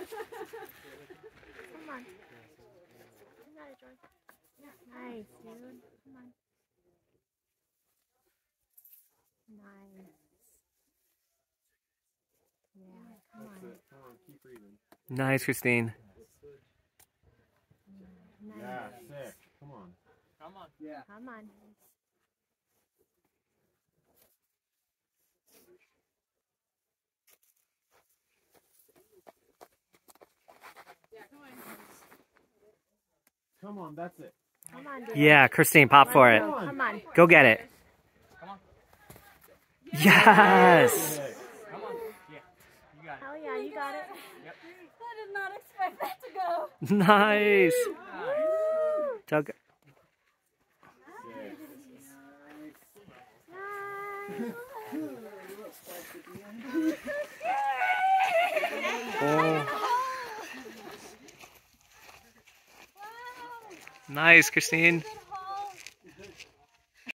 Come on. You got it, George. Nice, dude. Come on. Nice. Yeah, come on. That's it. Come on, keep breathing. Nice, Christine. Nice. Yeah, sick. Come on. Come on. Yeah. Come on. Yeah, come on. Come on, that's it. Come on, dude. Yeah, Christine, pop for it. Come on. Go get it. Come on. Yes! Come on. Yeah. You got it. Hell yeah, you got it. Yep. I did not expect that to go. Nice. Nice. Tug. Oh. Nice, Christine.